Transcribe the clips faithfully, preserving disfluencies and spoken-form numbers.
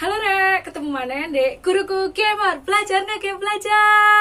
Halo Rek, ketemu mana dek? Guruku gamer, belajar nggak game belajar?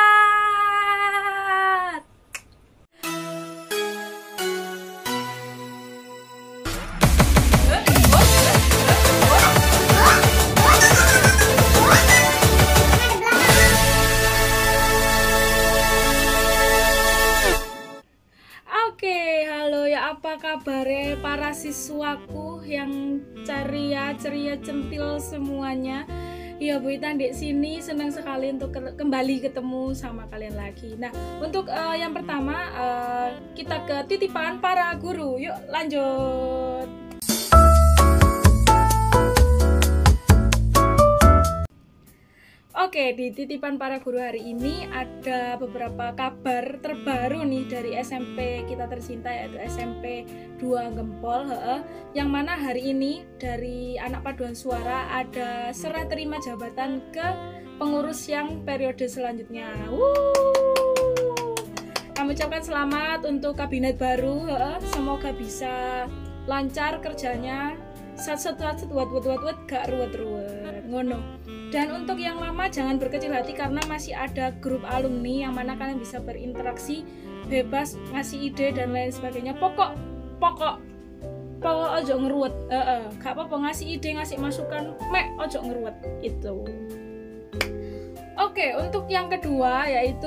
Oke, halo ya, apa kabarnya para siswaku yang ceria, ceria centil semuanya? Ya Bu Ita di sini senang sekali untuk ke kembali ketemu sama kalian lagi. Nah, untuk uh, yang pertama uh, kita ke titipan para guru. Yuk lanjut. Oke, di titipan para guru hari ini ada beberapa kabar terbaru nih dari S M P kita tercinta, yaitu S M P dua Gempol, he, yang mana hari ini dari anak paduan suara ada serah terima jabatan ke pengurus yang periode selanjutnya. Wuh. Kami ucapkan selamat untuk kabinet baru, he, semoga bisa lancar kerjanya, sat-sat-sat, wat-wat-wat, gak ruwet-ruwet, ngono. Dan untuk yang lama jangan berkecil hati karena masih ada grup alumni yang mana kalian bisa berinteraksi bebas, ngasih ide dan lain sebagainya. Pokok pokok pokok ojo ngeruwet, heeh, gak apa-apa ngasih ide, ngasih masukan, mek ojo ngeruwet itu. Oke, untuk yang kedua yaitu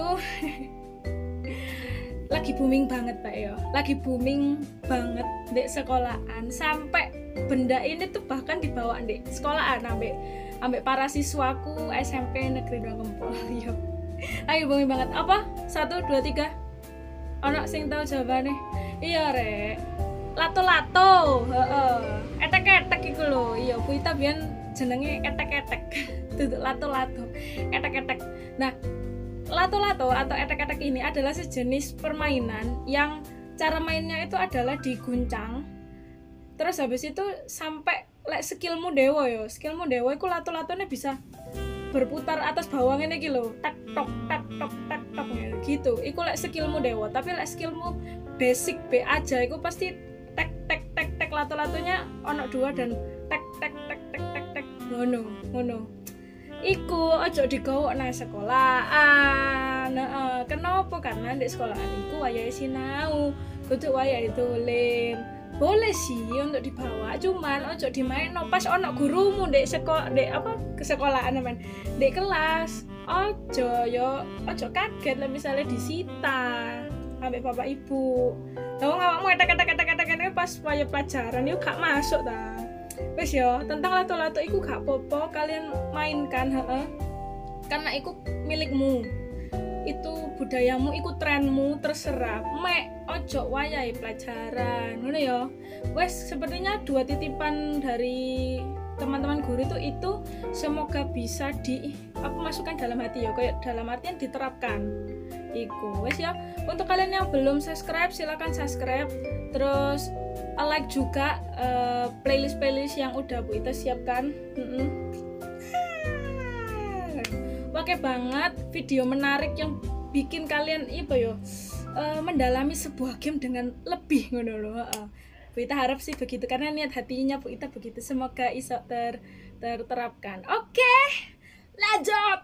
lagi booming banget Pak ya. Lagi booming banget di sekolahan, sampai benda ini tuh bahkan dibawa di sekolahan ambek ambek para siswaku S M P Negeri dua Gempol. Yo. Lagi booming banget. Apa? Satu, dua, tiga. Ono sing tahu jawabannya? Iya Rek. Lato-lato. Heeh. Etek-etek iku lho. Iya, Bu Ita biyen jenenge etek-etek. Duduk lato-lato. Etek-etek. Nah, lato-lato atau etek-etek ini adalah sejenis permainan yang cara mainnya itu adalah diguncang. Terus habis itu sampai lek skillmu dewa yo, skillmu dewa iku lato-latone bisa berputar atas bawah ngene iki lho, tak tok tak tok tak tok gitu. Iku lek skillmu dewa, tapi lek skillmu basic B aja iku pasti tek tek tek tek lato-latonya ono dua dan tek tek tek tek tek tek ngono, ngono. Iku ojo digawa nang sekolahan. Heeh, kenapa? Karena di sekolahan iku wayahe sinau, kudu wayahe dolen. Boleh sih untuk dibawa, cuman ojo dimain no pas ono gurumu dek sekolah dek apa ke sekolahan men dek kelas. Ojo yo ojo kaget lah misalnya disita sampai bapak ibu. Tahu ngawakmu etek-etek etek-etek pas waya pelajaran yuk gak masuk ta. Wes yo tentang lato-lato iku gak popo kalian mainkan, heeh. Karena iku milikmu. Itu budayamu, iku trenmu, terserah. Mek ojo wayahe pelajaran. Ngono ya. Wes sepertinya dua titipan dari teman-teman guru itu itu semoga bisa di apa masukkan dalam hati ya, kayak dalam artian diterapkan. Iku wes ya. Untuk kalian yang belum subscribe silakan subscribe. Terus like juga uh, playlist-playlist yang udah Bu Ita siapkan. Mm-mm. Pakai banget video menarik yang bikin kalian apa yo uh, mendalami sebuah game dengan lebih ngono lho, heeh. Bu Ita harap sih begitu karena niat hatinya Bu Ita begitu, semoga iso ter terterapkan. Oke, lanjut.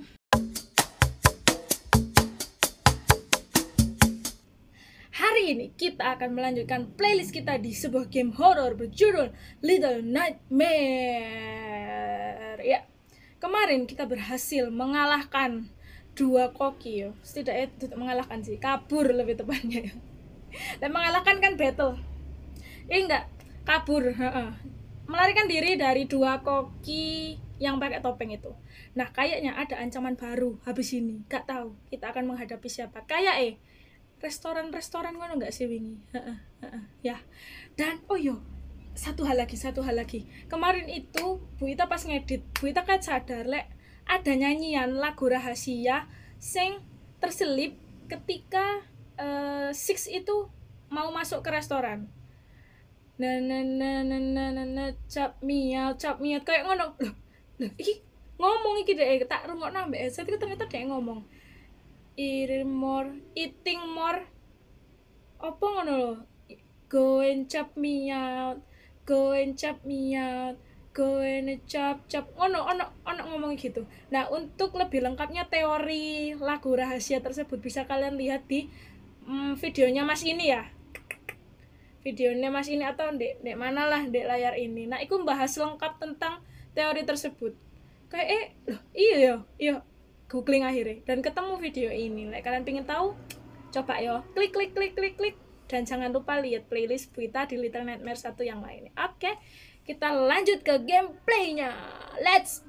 Hari ini kita akan melanjutkan playlist kita di sebuah game horor berjudul Little Nightmare. Ya. Kemarin kita berhasil mengalahkan dua koki yo. Setidaknya tidak mengalahkan sih, kabur lebih tepatnya ya. Dan mengalahkan kan battle. Eh enggak, kabur, heeh. Melarikan diri dari dua koki yang pakai topeng itu. Nah, kayaknya ada ancaman baru habis ini. Gak tahu kita akan menghadapi siapa. Kayak eh restoran-restoran ngono enggak sih wingi? Heeh, heeh, ya. Dan oh yo, satu hal lagi, satu hal lagi. Kemarin itu Bu Ita pas ngedit, Bu Ita kan sadar lek ada nyanyian lagu rahasia sing terselip ketika uh, Six itu mau masuk ke restoran. Na na na na na na, na cap miau, cap miau kayak ngono. Loh, loh iki ngomong iki dek tak rungokno ambek headset itu ternyata dek ngomong. Eating more, eating more. Apa ngono lho? Go and chop me out. Go and chop me out. go and chop chop. Ono ono ono ngomong gitu. Nah, untuk lebih lengkapnya teori lagu rahasia tersebut bisa kalian lihat di mm, videonya Mas ini ya. Videonya Mas ini atau dek dek mana lah dek layar ini. Nah, itu membahas lengkap tentang teori tersebut. Kayak eh loh, iya ya, iya. Googling akhirnya dan ketemu video ini. Like, kalian pengen tahu? Coba yo, klik klik klik klik klik dan jangan lupa lihat playlist Vita di Little Nightmares satu yang lainnya. Oke, kita lanjut ke gameplaynya. Let's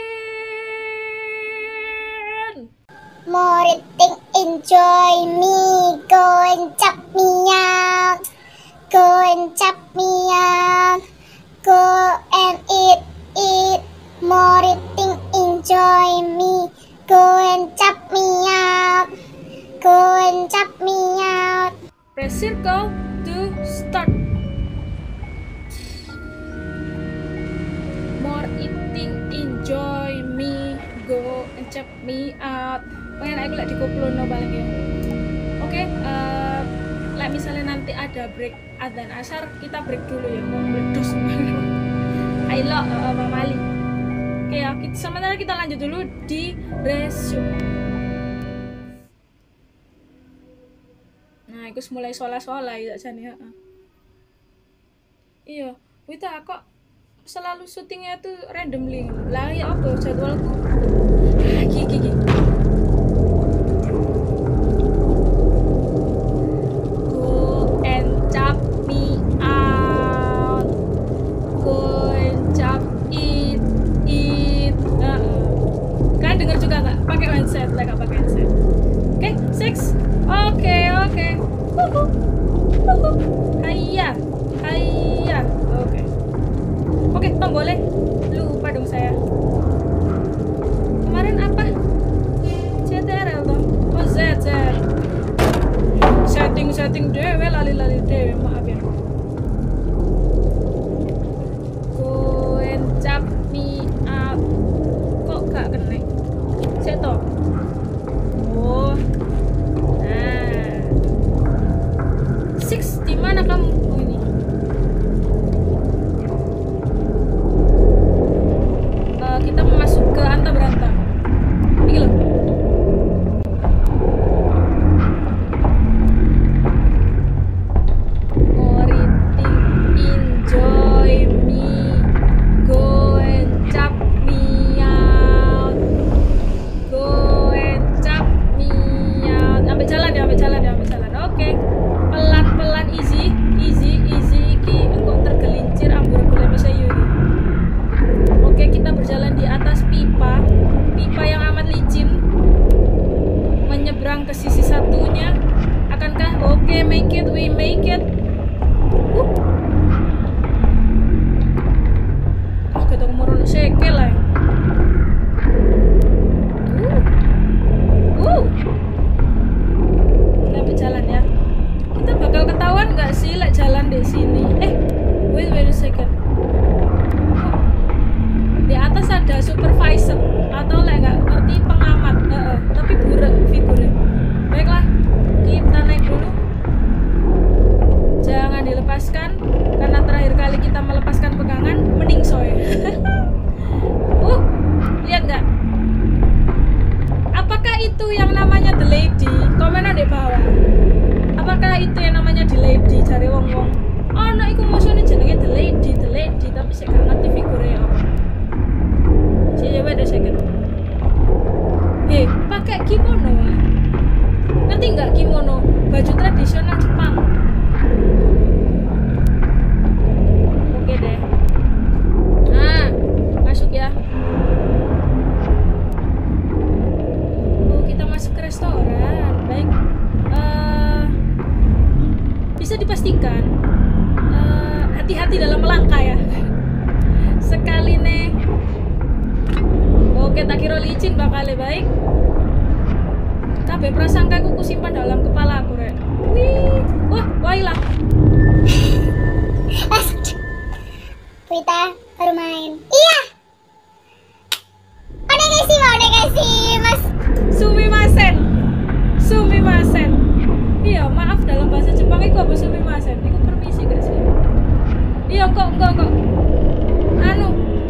begin. More eating, enjoy me, go and chop me out, go and chop me out, go and eat eat. More eating, enjoy me. Go and chop me out. Go and chop me out. Press circle to start. More eating, enjoy me. Go and chop me out. Pengen aku lagi dikoplono paling ya. Oke, uh, like misalnya nanti ada break adzan asar, kita break dulu ya. Mau break dos. Ayo, uh, Mama Ali. Oke ya, kita, sementara kita lanjut dulu di resume. Nah, itu mulai sola-sola ya jane, heeh. Iya, Wita kok selalu syutingnya tuh randomly. Lah ya apa jadwalku? Ah, gigi gigi. Go and chop me out. Go and chop it. Kalian dengar juga nggak? Pakai headset, lah nggak pakai headset. Oke, okay, six. Oke, okay, oke. Okay. Wuhu, wuhu. Hayya, hayya. Oke, okay. oke, okay, tombolnya lupa dong saya. Kemarin apa? C T R L dong. Oh Z Z. Setting setting dewe lali lali dewe maaf ya. Go and chop me out. Kok gak kena? Seto. Oh. Nah. Six, di mana kamu? Oh ini. Uh, kita masuk ke Anta Beranta. Ini loh. Enjoy me. Go and chop me out. Go and chop me out. Ambil jalan ya, ambil jalan ya, ambil jalan. Oke. Okay. Pelan-pelan easy, easy, easy iki engko tergelincir ambur-ambur bisa yuri. Oke, okay, kita berjalan di atas pipa. Pipa yang amat licin. Menyeberang ke sisi satunya. Akankah? Oke, okay, make it, we make it. Uh. Ah, kita kemurun sekel lah. Uh. Uh. Kita berjalan ya. Kita bakal ketahuan nggak sih lek jalan di sini? Eh, wait wait a second. Oh. Di atas ada supervisor atau lek nggak ngerti pengamat. Uh, uh. Tapi burak figurnya. Baiklah, kita naik dulu. Jangan dilepaskan karena terakhir kali kita melepaskan pegangan meningsoy. uh, lihat nggak? Apakah itu yang namanya The Lady? Komen di bawah. Apakah itu yang namanya The Lady? Cari wong-wong. Oh, no, iku musuhnya jenenge The Lady, The Lady, tapi saya gak ngerti figurnya apa. Saya coba deh second. Hei, pakai kimono ya? Ngerti nggak kimono? Baju tradisional Jepang. Oke deh. Nah, masuk ya. Oh, kita masuk ke restoran. Baik. Uh, bisa dipastikan uh, hati-hati dalam melangkah ya. Sekali nih. Oke, tak kira licin bakal baik. Kabeh prasangka ku simpan dalam kepala aku rek. Wih, wah, wailah. Wita baru main. Iya. Onegashi, onegashi, Mas. Sumimasen. Sumimasen. Iya, maaf dalam bahasa Jepang itu apa sumimasen? Itu permisi gak sih? Iya, kok enggak kok. Anu,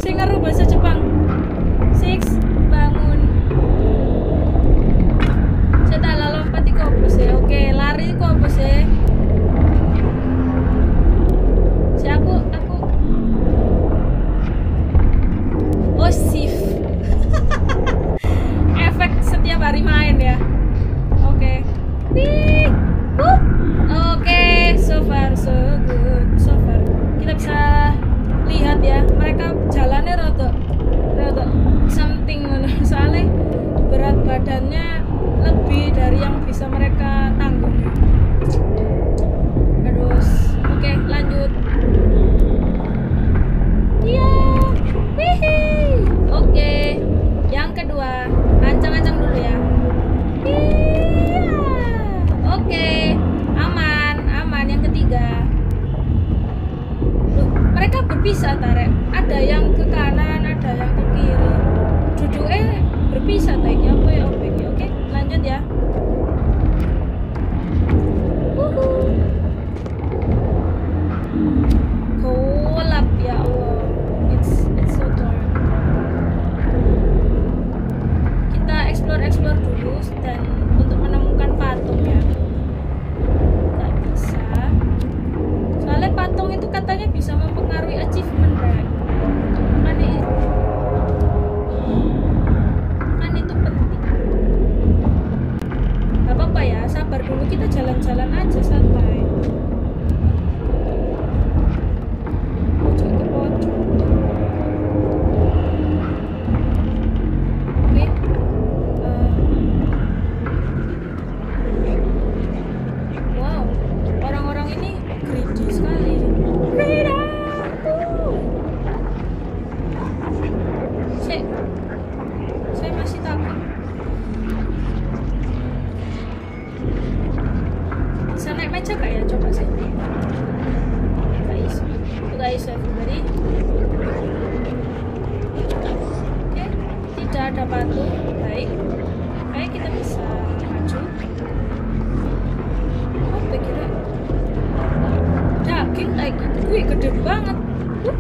berpisah tarik, ada yang ke kanan, ada yang ke kiri, duduknya berpisah tarik apa ya oke oke lanjut ya. Wuhu. Gelap ya Allah, it's it's so dark. Kita explore explore dulu dan untuk menemukan patung ya. Nggak bisa. Soalnya patung itu katanya bisa mempengaruhi achievement kan. Kan, kan itu penting. Gak apa-apa ya, sabar dulu, kita jalan-jalan aja santai. Pojok ke pojok. Oke. Uh, wow, orang-orang ini greedy sekali. Freedom. Saya, saya masih takut. Bisa naik meja gak ya? Coba sih. Guys, guys, everybody. Oke, tidak ada patung. Baik, baik kita bisa maju. Oh, kira daging kayak gitu. Wih, gede banget. Uh.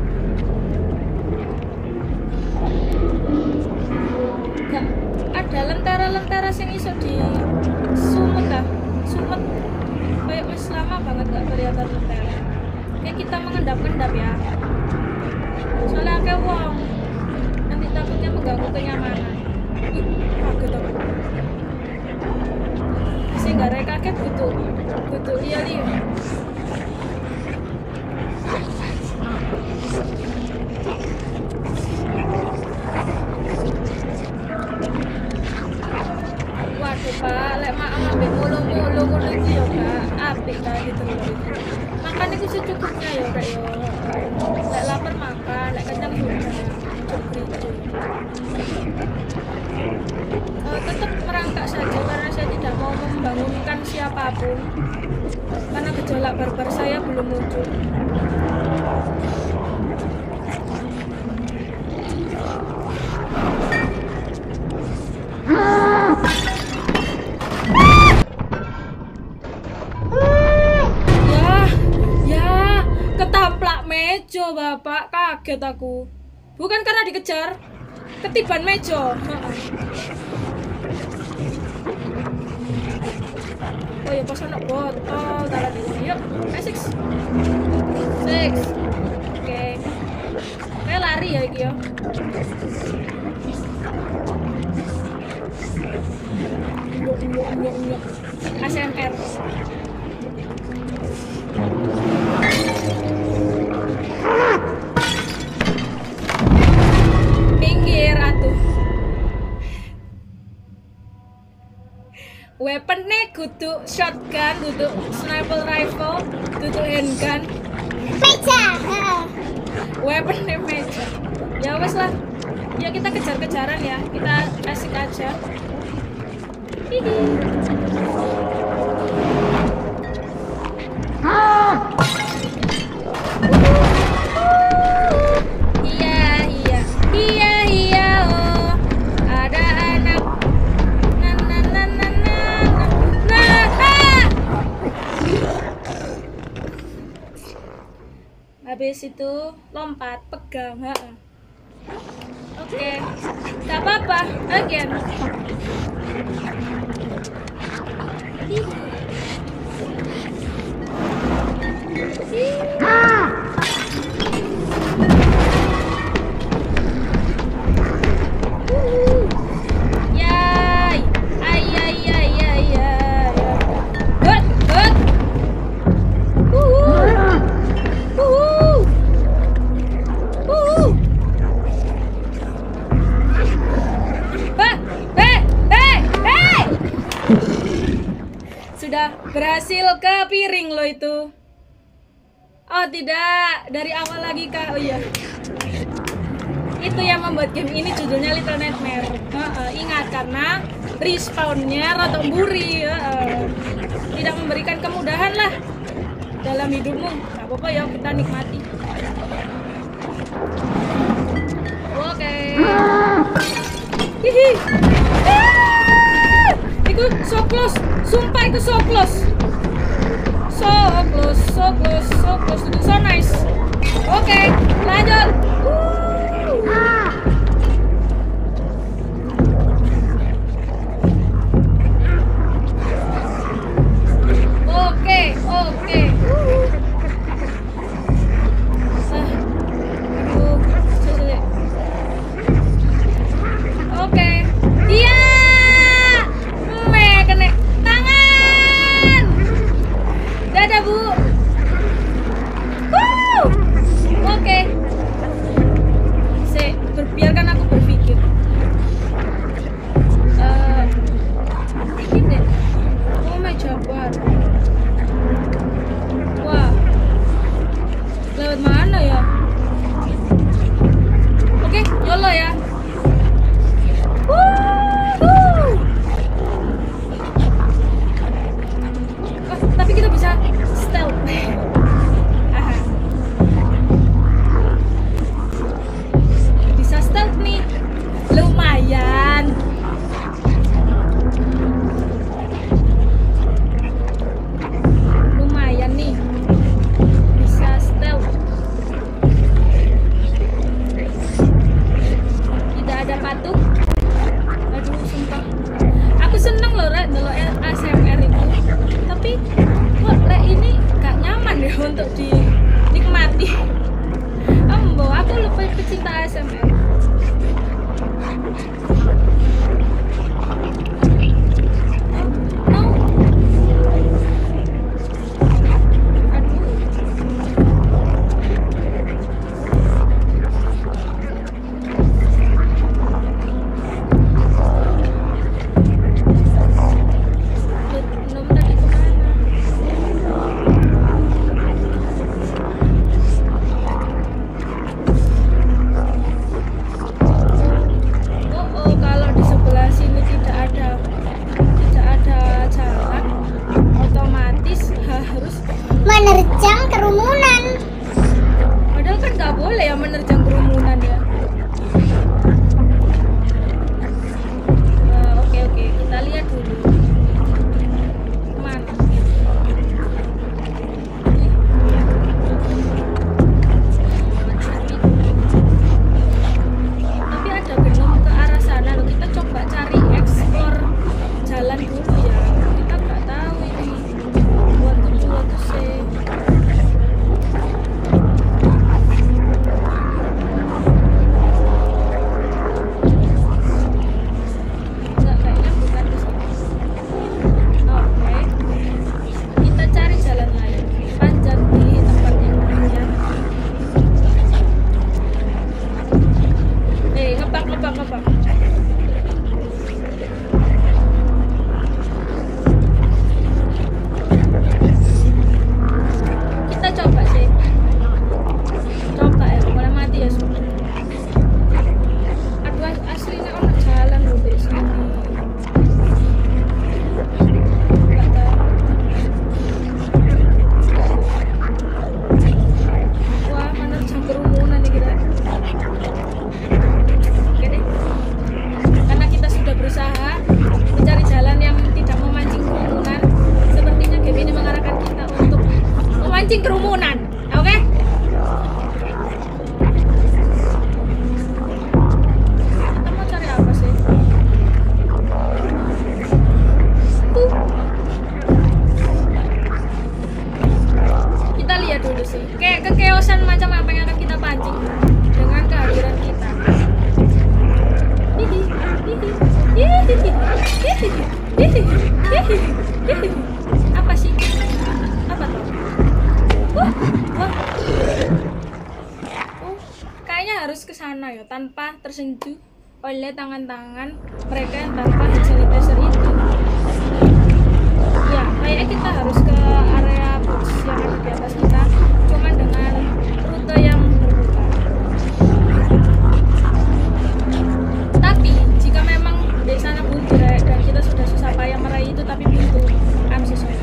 Gak ada lentera-lentera yang iso di sumet lah, sumet. Kayak wis lama banget gak kelihatan lentera. Oke, kita mengendap-endap ya. Soalnya kayak wong nanti takutnya mengganggu kenyamanan. Ih, kaget aku. Sehingga rek kaget butuh butuh liya-liya. Waduh Pak, lek mak ambek mulu-mulu ngono iki ya Kak, apik ta gitu lho. Makan iku secukupnya ya Kak ya. Lek lapar makan, lek kenyang juga. Uh, tetap merangkak saja karena saya tidak mau membangunkan siapapun karena gejolak barbar saya belum muncul. Meja bapak, kaget aku. Bukan karena dikejar, ketiban meja. Oh ya pas anak botol taruh di sini yuk. Eh six six oke kayak lari ya iki ya. A S M R. Pinggir atuh. Weaponnya kudu shotgun, kudu sniper rifle, kudu handgun. Meja. Weaponnya meja. Ya wes lah. Ya kita kejar-kejaran ya. Kita asik aja. Hihi. Iya iya iya iya oh ada anak na na na na na na ah! Habis itu lompat pegang ha. Oke nggak apa-apa again. Ah! Yay! Ay ay ay ay ay. Good, good. Woohoo! Woohoo! Woohoo! Bah, eh, eh, eh. Sudah berhasil ke piring lo itu. Oh tidak, dari awal lagi kak. Oh iya, itu yang membuat game ini judulnya Little Nightmare. uh, uh, Ingat karena respawnnya rotok buri, uh, uh, tidak memberikan kemudahan lah dalam hidupmu. Gak apa-apa ya, kita nikmati. Oke. Hihi. Ah! Iku so close. Sumpah iku so close. So close, so close, so close. Itu so nice. Oke, lanjut. Uh. Oke, oke. Oke. Iya. Me kena tangan. Dadah, Bu. Wuh. Oke. Se, berbiarkan aku berpikir. Eh, ini. Oh my Jabar. Wah. Lewat mana ya? Oke, YOLO ya. Wuh. Oh, tapi kita bisa stealth. Aha. Bisa stealth nih. Lumayan. Lumayan nih. Bisa stealth. Tidak ada patung. Aduh, sumpah. Aku seneng loh, Rek, kalau A S M R itu. Tapi kok Rek ini gak nyaman ya untuk dinikmati. Ambo, aku lupa pecinta A S M R. No. Nom tadi kemana? Oh, oh, kalau di sebelah sini tidak ada tidak ada jalan, otomatis harus. Menerjang kerumunan. Padahal kan nggak boleh ya menerjang kerumunan ya. Nah, oke oke, kita lihat dulu. Kemana? Ih. Tapi ada belum ke arah sana loh. Kita coba cari explore jalan dulu ya. Kita nggak tahu ini. Waktu dulu waktu sih. Enggak, kayaknya bukan ke sini. Oke. Kita cari jalan lain. Panjat di tempat yang lain. Eh, ngebak, ngebak, ngebak. Kita coba sih. Coba ya, mulai mati ya sudah. Aduh, as- aslinya ono jalan loh di sini. Nggak tahu. Wah, menerjang kerumunan nih kita. Oke deh. Karena kita sudah berusaha mencari jalan yang tidak memancing kerumunan, sepertinya game ini mengarahkan kita untuk memancing kerumunan. Oke? Kita mau cari apa sih? Tuh. Kita lihat dulu sih. Kayak kekeosan macam apa yang akan kita pancing dengan kehadiran kita. Hihi, hihi, hihi, hihi, hihi, hihi, hihi. Apa sih? Apa tuh? Wah, wah. Oh, kayaknya harus ke sana ya, tanpa tersentuh oleh tangan-tangan mereka yang tanpa hand sanitizer itu. Ya, kayaknya kita harus ke area box yang ada di atas kita, cuman dengan rute yang terbuka. Tapi jika memang di sana buntu Rek, dan kita sudah susah payah meraih itu tapi buntu, I'm so sorry.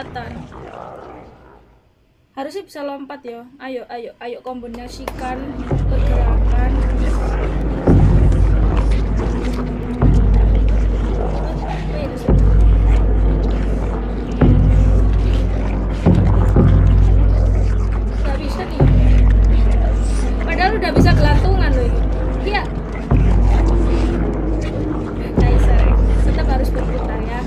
kelihatan. Harusnya bisa lompat ya. Ayo, ayo, ayo kombinasikan pergerakan. Gak bisa nih. Padahal udah bisa gelantungan loh ini. Iya. Kaiser, tetap harus berputar ya.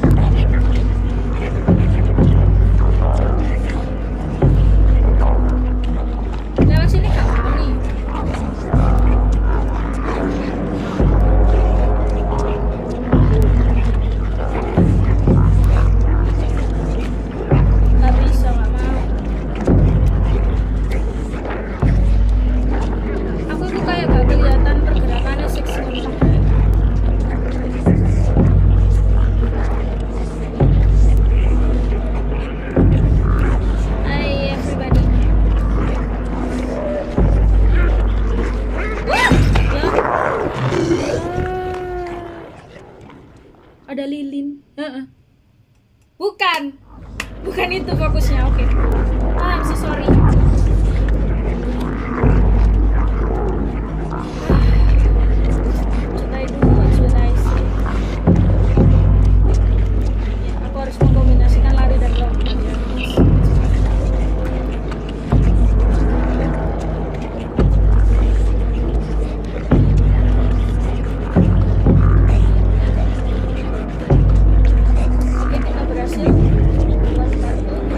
Lewat sini gak apa nih. Gak bisa, gak mau. Aku itu kayak gak kelihatan pergerakannya seksi. Hai everybody. Wah, ya. Ada lilin. Heeh. Bukan. Bukan itu fokusnya. Oke. Ah, I'm so sorry. Coba dulu, what should I say? Ya, aku harus mengkombinasikan lari dan lompat ya. Oke, kita berhasil. Lompat, oke.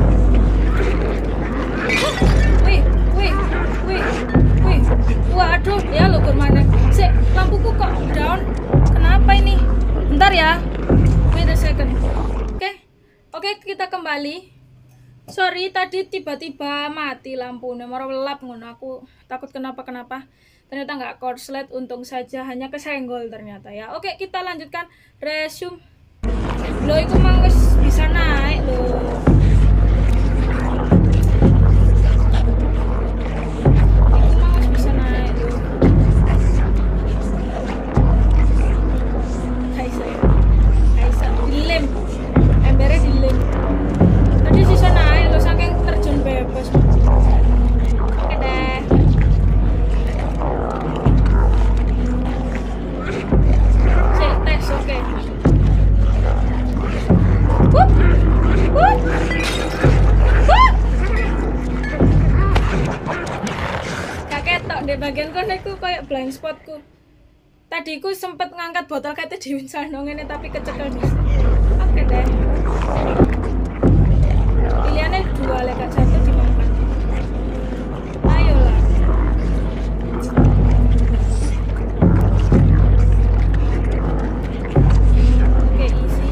Wih, wih, wih, wih. Waduh, ya lo gimana? Sik, lampuku kok down. Kenapa ini? Bentar ya. Wait a second. Oke. Oke, kita kembali. Sorry, tadi tiba-tiba mati lampunya. Merelap ngono. Aku takut kenapa-kenapa. Ternyata nggak korslet, untung saja hanya kesenggol ternyata ya. Oke, kita lanjutkan resume. Loh, itu mang wis bisa naik loh. Bisa naik loh. Kaisa, Kaisa dilem, embernya dilem. Tadi sisa naik loh saking terjun bebas. Oke deh. Cek tes, oke. Wup, wup, wup. Ketok di bagian kono iku kayak blind spotku. Tadi ku sempet ngangkat botol kate di Winsano ngene tapi kecekel bisa. Oke deh. Pilihannya dua lekat satu dimakan. Ayolah. Oke, easy.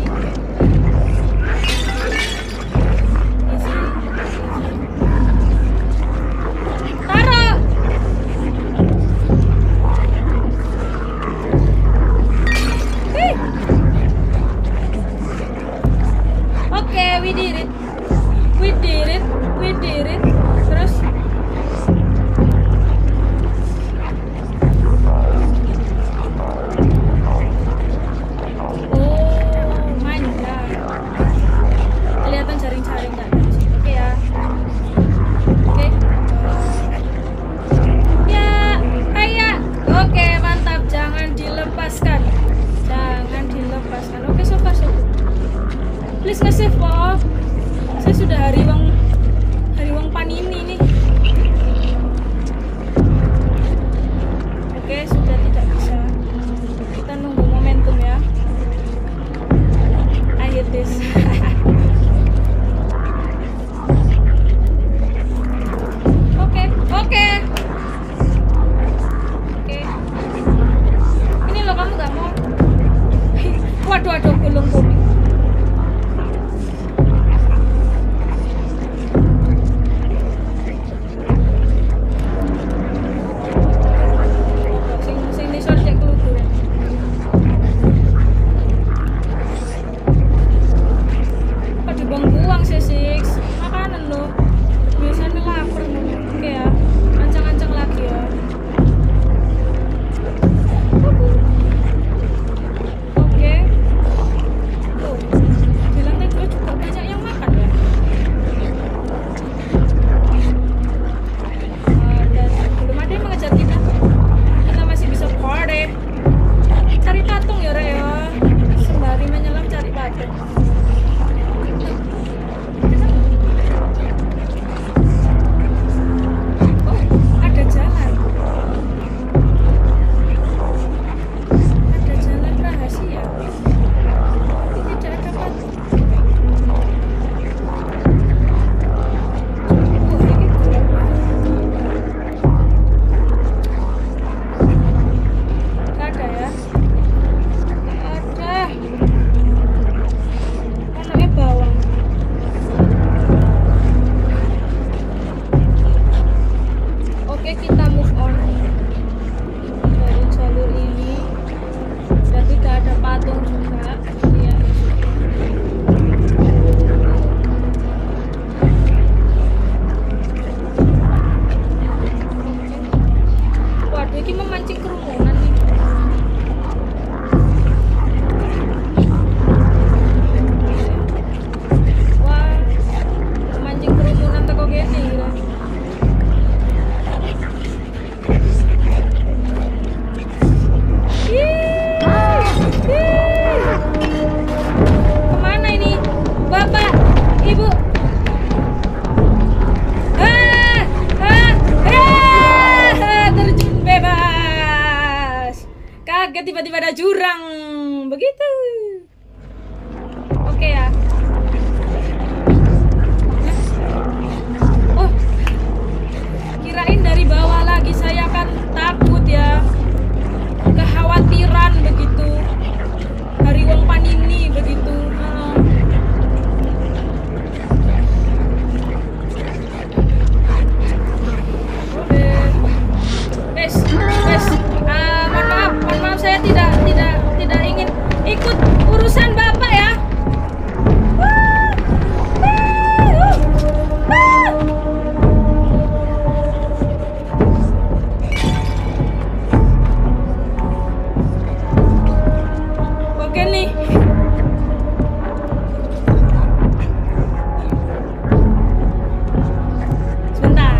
Easy. Taruh. Oke, we did it. We did it. We did Oke, kita move on dari jalur ini. Dan tidak ada patung juga. Iya. Waduh, ini memancing kerumunan nih. Wah, memancing kerumunan teko kene ya. Kemana ini? Bapak, Ibu? Ah, ah, ah, terjun bebas. Kaget tiba-tiba ada jurang. Begitu. Oke ya. Oh, kirain dari bawah lagi, saya kan takut ya. Kekhawatiran begitu. Hari uang panini begitu. Nah. Oke. Wes, wes. Ah, mohon maaf, mohon maaf saya tidak tidak tidak ingin ikut urusan Bapak ya. Wah. Wah. Wah. Oke nih. Sebentar.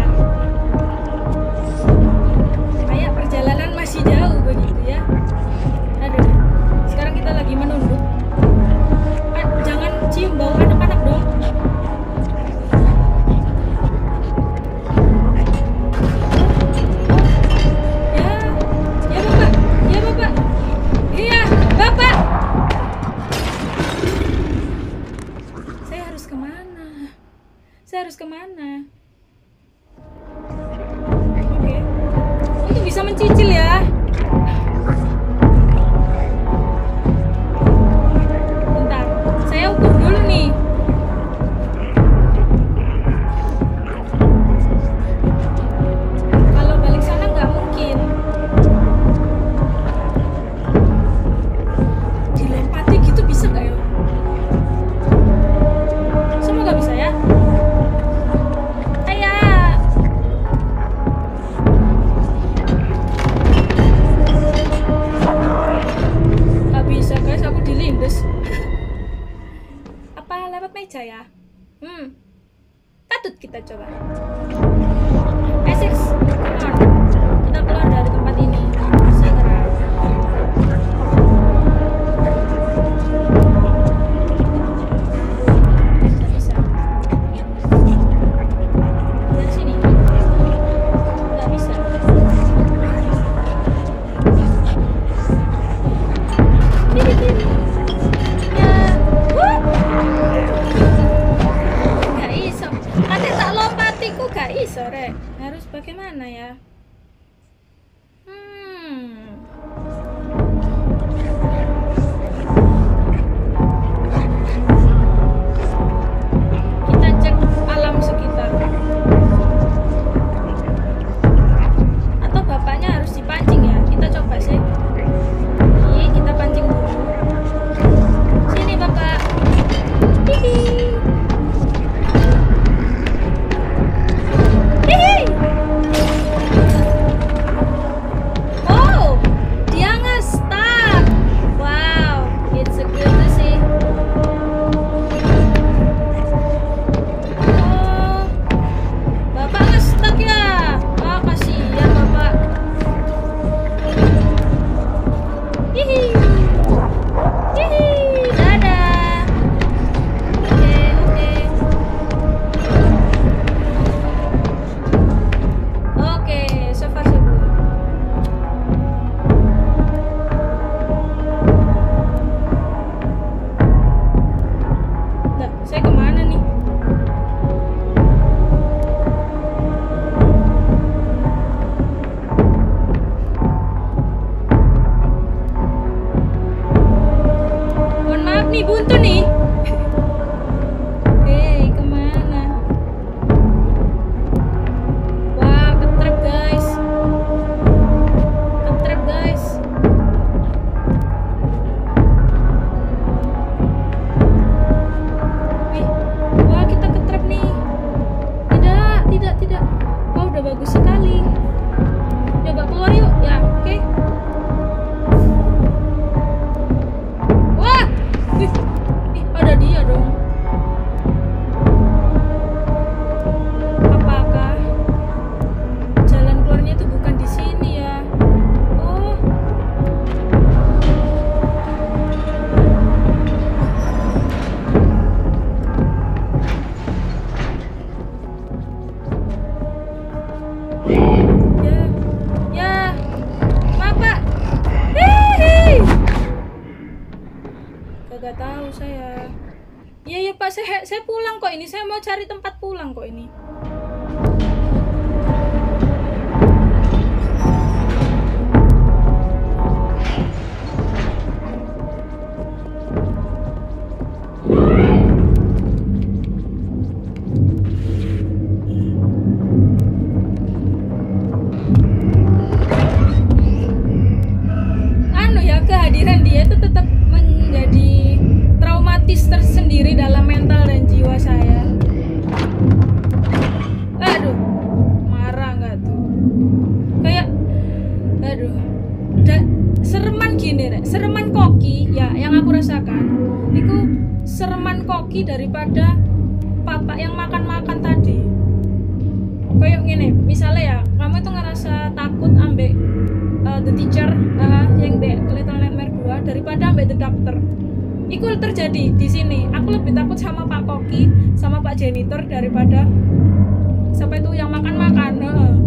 Kayak perjalanan masih jauh begitu ya. Aduh. Sekarang kita lagi menunduk. Ah, jangan cium bau anak-anak dong. Ya, ya Bapak, ya Bapak, iya Bapak. Saya harus kemana? Saya harus kemana? Oke, untuk bisa mencicil ya. Bentar, saya ukur dulu nih. Kalau balik sana nggak mungkin. Dilompati gitu bisa nggak ya? Semoga bisa ya. Ayah. nggak tahu saya. Iya ya Pak, saya saya pulang kok ini. Saya mau cari tempat pulang kok ini. Anu ya, kehadiran dia itu tetap menjadi traumatis tersendiri dalam mental dan jiwa saya. Aduh, marah nggak tuh? Kayak, aduh, da, sereman gini Rek, sereman koki ya yang aku rasakan. Itu sereman koki daripada papa yang makan-makan tadi. Kayak gini, misalnya ya, kamu itu ngerasa takut ambek uh, the teacher uh, yang di Little Nightmare dua daripada ambek the doctor. Itu terjadi di sini. Aku lebih takut sama Pak Koki, sama Pak janitor daripada sampai itu yang makan-makan. Heeh.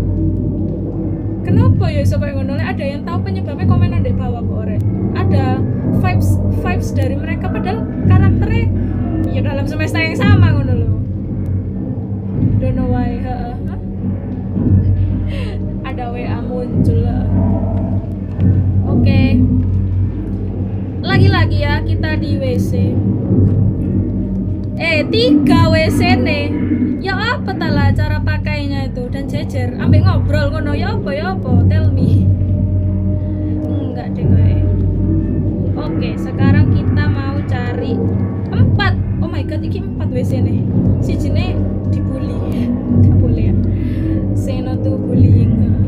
Kenapa ya so kayak ngono? Ada yang tahu penyebabnya, komenan di bawah kok Rek. Ada vibes vibes dari mereka padahal karakternya ya dalam semesta yang sama ngono loh. Don't know why. Heeh. Ada W A muncul. Oke. Okay. Lagi-lagi ya kita di W C. Eh, tiga W C nih. Ya apa tala cara pakainya itu dan jejer ambek ngobrol ngono ya apa ya apa tell me. Enggak deh kayak. Oke, sekarang kita mau cari empat. Oh my god, iki empat W C nih. Sijine dibully. Enggak boleh ya. Say no to bullying.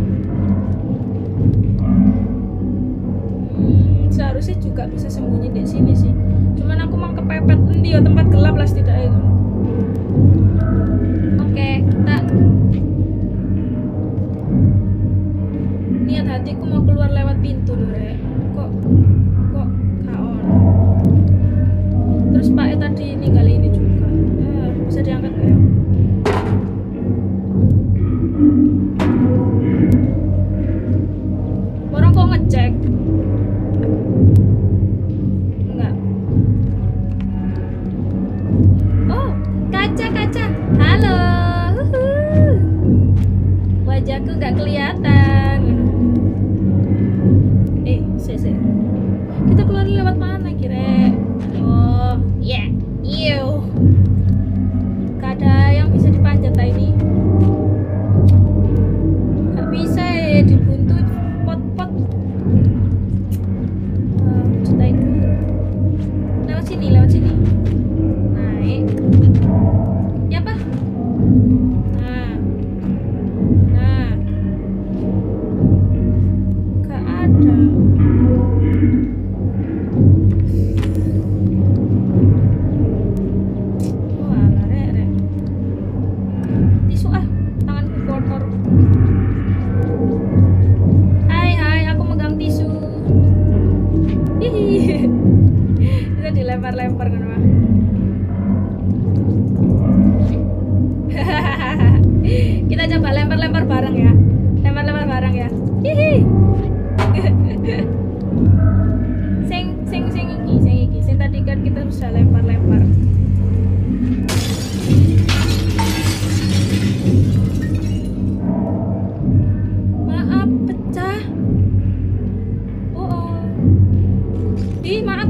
Hmm, seharusnya juga bisa sembunyi di sini sih. Cuman aku mau kepepet endi yo tempat gelap lah setidaknya. Oke, kita niat hatiku mau keluar lewat pintu loh Rek. Kok kok kaon. Terus Pak E tadi ninggal ini juga. Ah, bisa diangkat gak ya? Orang kok ngecek? Enggak. Oh, kaca-kaca. Halo. Uhuh. Wajahku gak kelihatan. Eh, sese. Kita keluar lewat mana kira? Oh, ya. Yeah. Iyo. Gak ada yang bisa dipanjat ini. Gak bisa ya dibuntut pot-pot. Uh, Cetai itu. Lewat sini, lewat sini. Naik. Ya Pak. Nah. Nah. Gak ada. Wah, Rek, Rek. Tisu ah, tanganku kotor. Hai, hai, aku megang tisu. Hihi. Bisa dilempar-lempar kan, Mah? Kita coba lempar-lempar bareng ya. Lempar-lempar bareng ya. Hihi. Sing sing sing iki, sing iki. Sing tadi kan kita bisa lempar-lempar. Maaf, pecah. Oh, oh. Ih, maaf.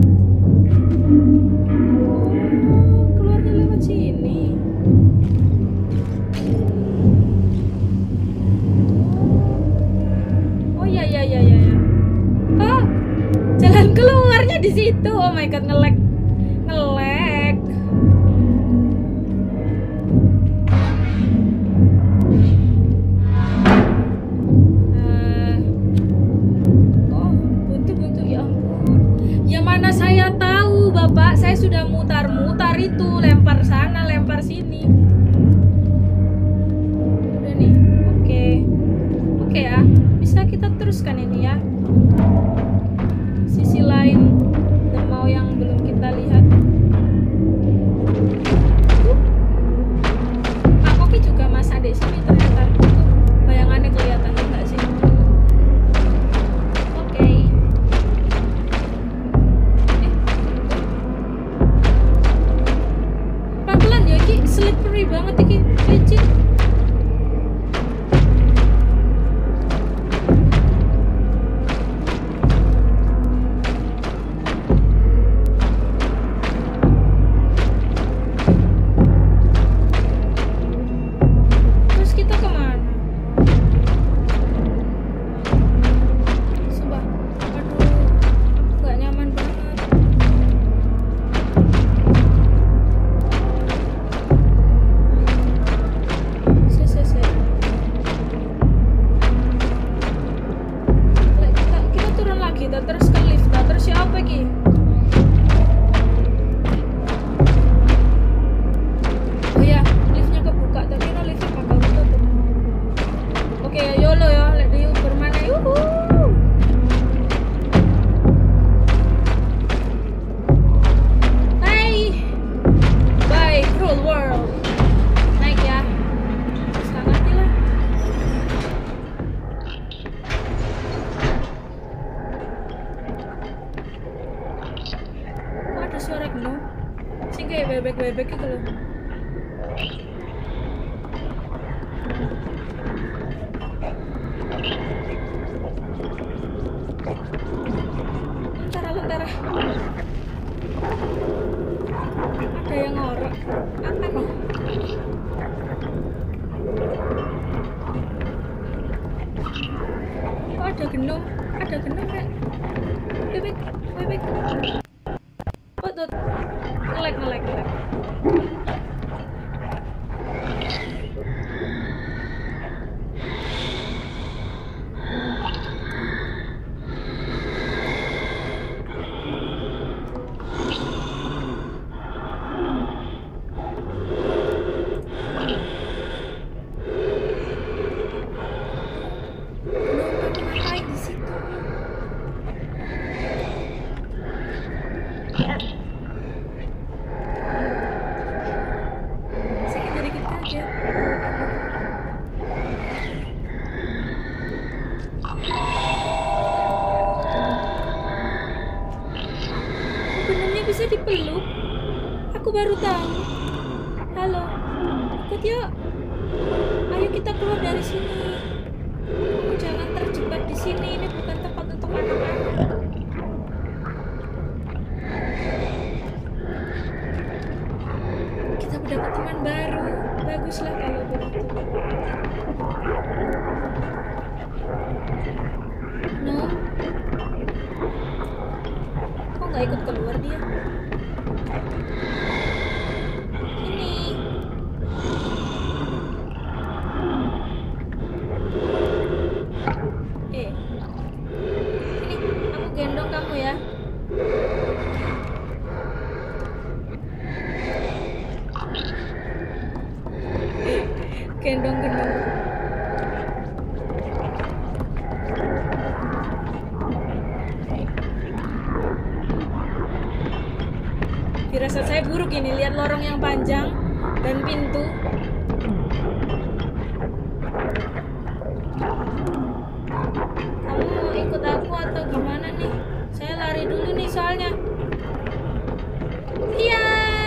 Oh, keluarnya lewat sini. Oh ya ya ya ya ya. Oh, jalan keluarnya di situ. Oh my god, ngelek, ngelek. Uh, oh, buntu-buntu ya ampun. Ya mana saya tahu, Bapak. Saya sudah mutar-mutar itu, lempar sana, lempar sini. Udah nih, oke, oke ya. Bisa kita teruskan ini ya. Sisi lain mau yang belum kita lihat. Uh, Pak Koki juga masak di sini ternyata. Bayangannya kelihatan enggak sih? Oke. Eh, bebek-bebek itu loh. Lentera-lentera. Ada yang ngorok. Apa nih? Oh, ada gendong. Ada gendong kayak bebek, bebek. Oh, tuh. Ngelek, ngelek, ngelek. Bisa dipeluk? Aku baru tahu. Halo, ikut yuk. Ayo kita keluar dari sini. Kamu jangan terjebak di sini. Ini bukan tempat untuk anak-anak. Kita mendapat teman baru. Baguslah kalau begitu. No. Kok nggak ikut keluar dia? Ini. Eh. Ini, aku gendong kamu ya. Gendong-gendong. Firasat saya buruk ini, lihat lorong yang panjang dan pintu. Kamu mau ikut aku atau gimana nih? Saya lari dulu nih soalnya. Iya.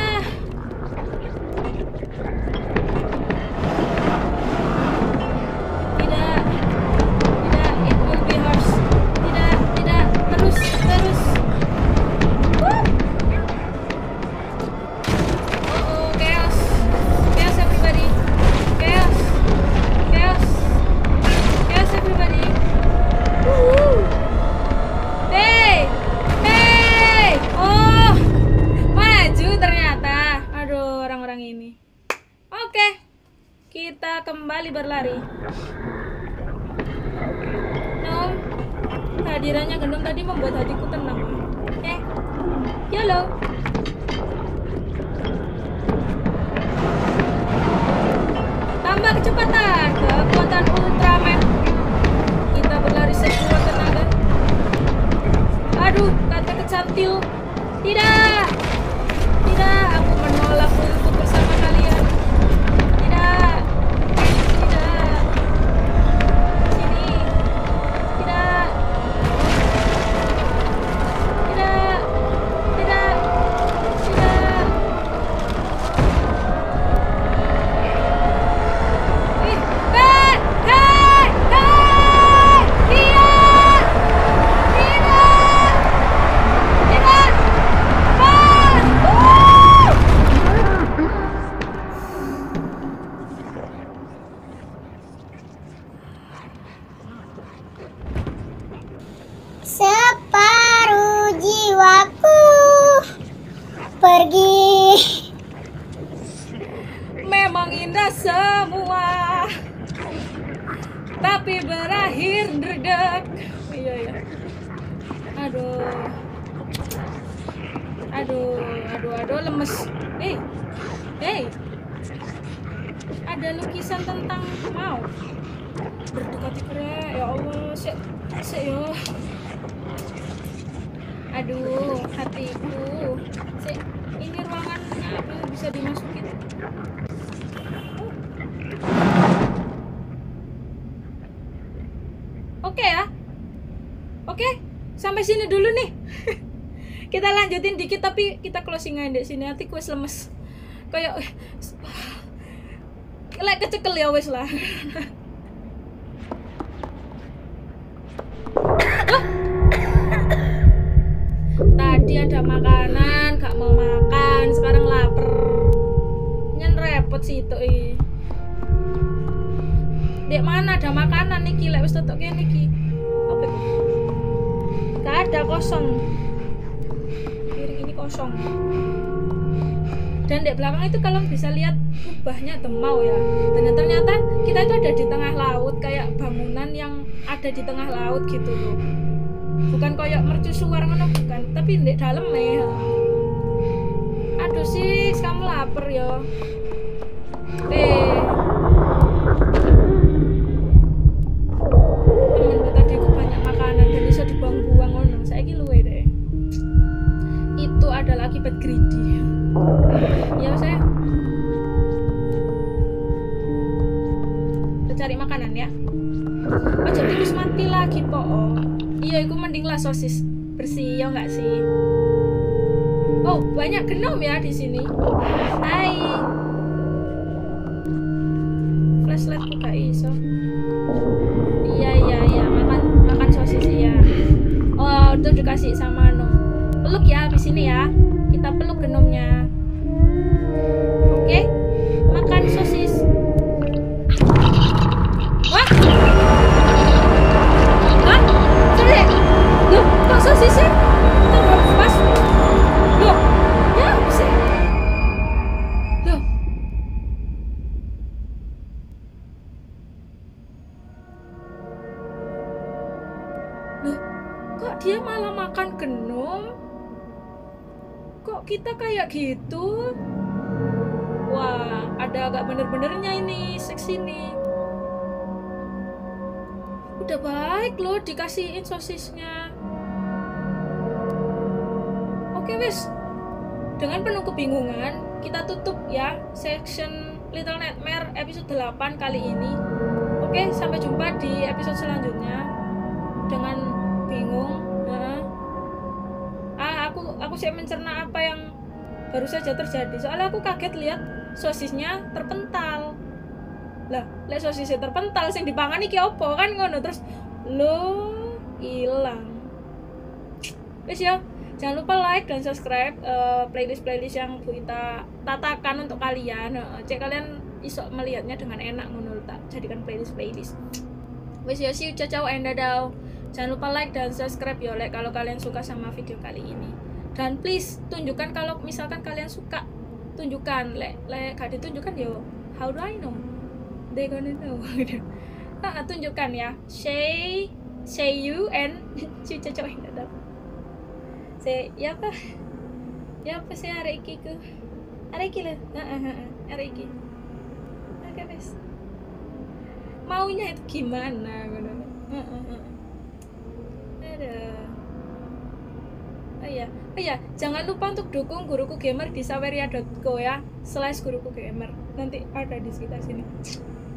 Tidak. Tidak, it will be harsh. Tidak, tidak, terus, terus. Woo! Kita kembali berlari. No, kehadirannya gendong tadi membuat hatiku tenang. Oke, okay. YOLO. Tambah kecepatan, kekuatan Ultraman. Kita berlari sekuat tenaga. Aduh, kata kecantil. Tidak, tidak, aku menolak untuk bersama kalian. Separuh jiwaku pergi. Memang indah semua, tapi berakhir derdek. Iya ya. Aduh, aduh, aduh, aduh, lemes. Hei, hei, ada lukisan tentang mau berdekati kere. Ya Allah, sih, sih ya. Aduh, hatiku. Sih, ini ruangannya apa bisa dimasukin? Oke ya, oke, sampai sini dulu nih. Kita lanjutin dikit tapi kita closing aja di sini. Hatiku lemes. kayak lek kecekel ya wis lah. Tadi ada makanan, gak mau makan, sekarang lapar. Nyen repot sih itu i. Dek mana ada makanan niki, lek wis tutuk kene iki. Apa itu? Gak ada, kosong. Piring ini kosong. Dan di belakang itu kalau bisa lihat kubahnya Demau ya. Dan ternyata kita itu ada di tengah laut, kayak bangunan yang ada di tengah laut gitu loh. Bukan kayak mercusuar ngono bukan, tapi di dalam ya. Aduh sih, kamu lapar ya. Eh. Temenku tadi aku banyak makanan dan bisa dibuang-buang ngono. Saiki luwe deh. Itu adalah akibat greedy. Ya saya cari makanan ya. Oh jadi terus mati lagi po. Iya, itu mending lah sosis bersih ya nggak sih? Oh banyak genom ya di sini. Hai. Flashlightku gak iso. Iya iya iya makan makan sosis ya. Oh itu dikasih sama Nom. Peluk ya di sini ya. Kita peluk genomnya. Oke, makan sosis. Wah, hah? Sini. Loh, kok sosisnya terbang pas? Loh, ya bisa. Loh. Loh, kok dia malah makan genom? Kok kita kayak gitu? Wah, ada agak bener-benernya ini seks ini. Udah baik loh dikasihin sosisnya. Oke wes, dengan penuh kebingungan kita tutup ya section Little Nightmare episode delapan kali ini. Oke, sampai jumpa di episode selanjutnya. Dengan bingung, nah, ah aku aku sih mencerna apa yang baru saja terjadi. Soalnya aku kaget lihat sosisnya terpental. Lah, lek sosisnya terpental sing dipangan iki opo kan ngono terus lo hilang. Wes ya, jangan lupa like dan subscribe uh, playlist-playlist yang Bu Ita tatakan untuk kalian. Uh, cek kalian iso melihatnya dengan enak ngono tak jadikan playlist-playlist. Wes ya, see you, ciao and dadah. Jangan lupa like dan subscribe ya like kalau kalian suka sama video kali ini. Dan please tunjukkan kalau misalkan kalian suka, tunjukkan. Lek lek gak ditunjukkan yo how do I know? They gonna know. Ah, tunjukkan ya. Say say you and ciao ciao and dadah. Say ya apa? Ya apa sih hari iki ku? Hari iki lah. Heeh heeh. Hari iki. Oke, guys. Maunya itu gimana ngono. Heeh heeh. Ada. Oh iya, oh iya, jangan lupa untuk dukung Guruku Gamer di saweria dot co ya, slash Guruku Gamer. Nanti ada di sekitar sini.